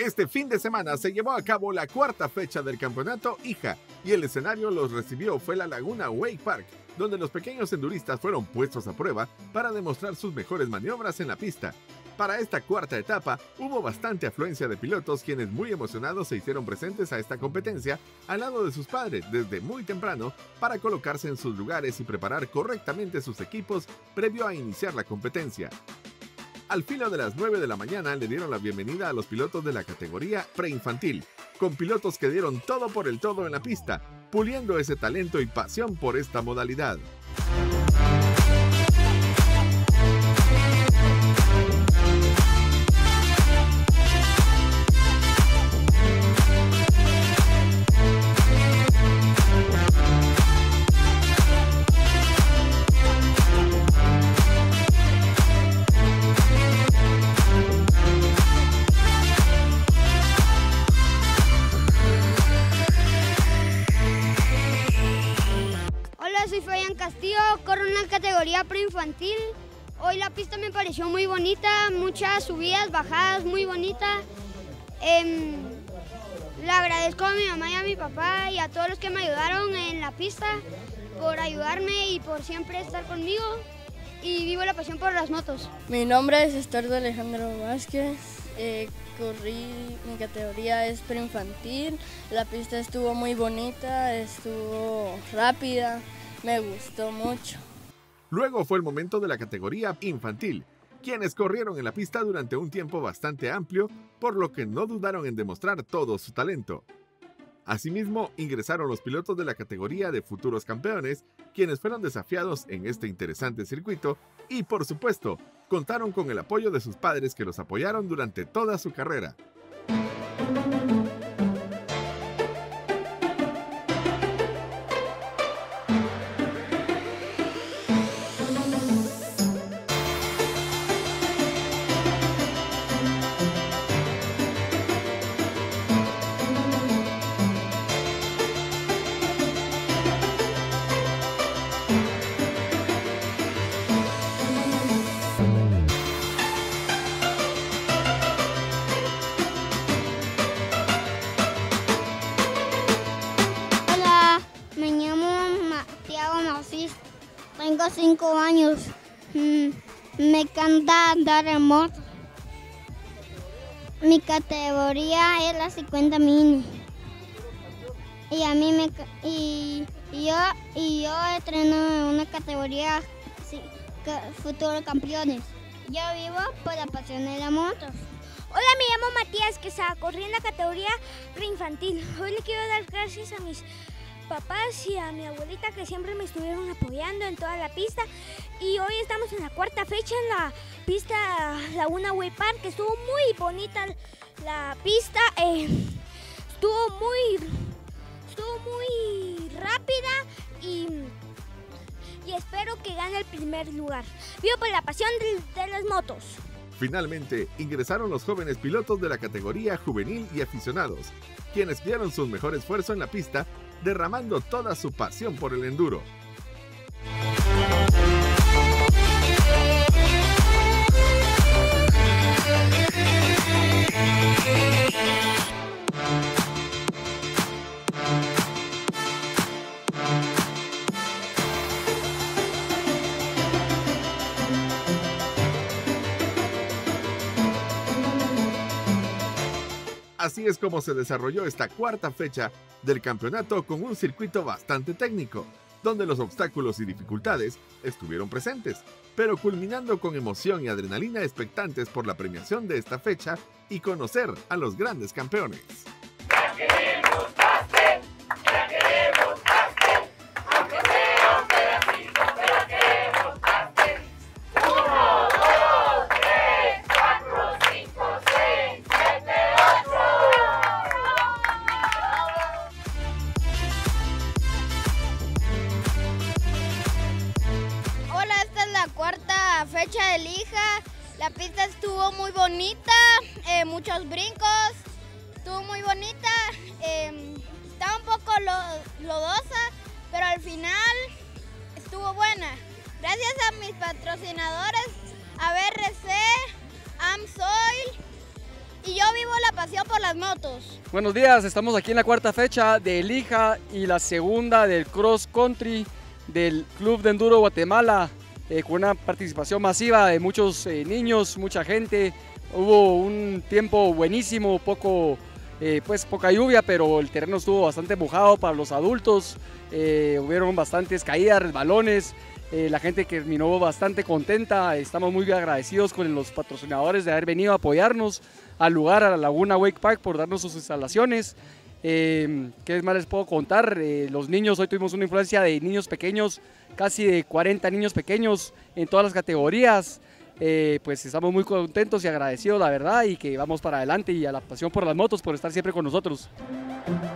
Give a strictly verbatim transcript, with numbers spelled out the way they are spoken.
Este fin de semana se llevó a cabo la cuarta fecha del campeonato I J A y el escenario los recibió fue la Laguna Wake Park, donde los pequeños enduristas fueron puestos a prueba para demostrar sus mejores maniobras en la pista. Para esta cuarta etapa hubo bastante afluencia de pilotos quienes muy emocionados se hicieron presentes a esta competencia al lado de sus padres desde muy temprano para colocarse en sus lugares y preparar correctamente sus equipos previo a iniciar la competencia. Al filo de las nueve de la mañana le dieron la bienvenida a los pilotos de la categoría preinfantil, con pilotos que dieron todo por el todo en la pista, puliendo ese talento y pasión por esta modalidad. Soy Fabián Castillo, corro en la categoría preinfantil. Hoy la pista me pareció muy bonita, muchas subidas, bajadas, muy bonita. Eh, le agradezco a mi mamá y a mi papá y a todos los que me ayudaron en la pista por ayudarme y por siempre estar conmigo. Y vivo la pasión por las motos. Mi nombre es Estardo Alejandro Vázquez. Eh, corrí, mi categoría es preinfantil. La pista estuvo muy bonita, estuvo rápida. Me gustó mucho. Luego fue el momento de la categoría infantil, quienes corrieron en la pista durante un tiempo bastante amplio, por lo que no dudaron en demostrar todo su talento. Asimismo, ingresaron los pilotos de la categoría de futuros campeones, quienes fueron desafiados en este interesante circuito y, por supuesto, contaron con el apoyo de sus padres que los apoyaron durante toda su carrera. Tengo cinco años, mm, me encanta andar en moto. Mi categoría es la cincuenta mini. Y a mí me y, y yo y yo entreno en una categoría sí, futuros campeones. Yo vivo por la pasión de la moto. Hola, me llamo Matías Quesada, corrí en la categoría preinfantil. Hoy le quiero dar gracias a mis papás y a mi abuelita que siempre me estuvieron apoyando en toda la pista, y hoy estamos en la cuarta fecha en la pista Laguna Wake Park, que estuvo muy bonita la pista, eh, estuvo muy estuvo muy rápida y, y espero que gane el primer lugar. Vivo por la pasión de, de las motos. Finalmente, ingresaron los jóvenes pilotos de la categoría juvenil y aficionados, quienes dieron su mejor esfuerzo en la pista, derramando toda su pasión por el enduro. Así es como se desarrolló esta cuarta fecha del campeonato con un circuito bastante técnico, donde los obstáculos y dificultades estuvieron presentes, pero culminando con emoción y adrenalina expectantes por la premiación de esta fecha y conocer a los grandes campeones. ¡La queremos, Pastel! ¡La queremos, Pastel! Aunque sea un pedacito, pero la queremos, Pastel. Uno, dos, tres, cuatro, cinco, seis, siete, ocho. Hola, esta es la cuarta fecha del I J A. La pista estuvo muy bonita, eh, muchos brincos, estuvo muy bonita, eh, estaba un poco lo, lodosa, pero al final estuvo buena. Gracias a mis patrocinadores, a B R C, AmSoil, y yo vivo la pasión por las motos. Buenos días, estamos aquí en la cuarta fecha de Lija y la segunda del Cross Country del Club de Enduro Guatemala, eh, con una participación masiva de muchos eh, niños, mucha gente. Hubo un tiempo buenísimo, poco, eh, pues poca lluvia, pero el terreno estuvo bastante mojado para los adultos. Eh, hubieron bastantes caídas, resbalones. Eh, la gente que terminó bastante contenta. Estamos muy agradecidos con los patrocinadores de haber venido a apoyarnos al lugar, a la Laguna Wake Park, por darnos sus instalaciones. Eh, ¿Qué más les puedo contar? Eh, los niños, hoy tuvimos una influencia de niños pequeños, casi de cuarenta niños pequeños en todas las categorías. Eh, pues estamos muy contentos y agradecidos, la verdad, y que vamos para adelante, y a la pasión por las motos por estar siempre con nosotros.